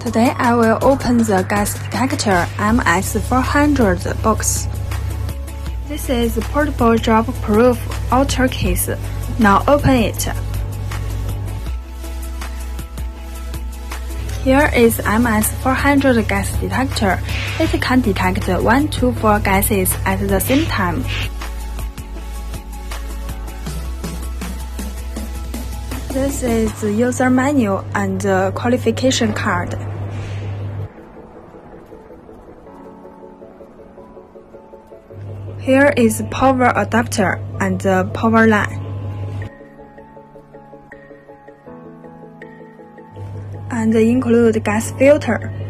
Today I will open the gas detector MS400 box. This is portable drop-proof outer case. Now open it. Here is MS400 gas detector. It can detect 1 to 4 gases at the same time. This is the user manual and the qualification card. Here is power adapter and the power line. And include gas filter.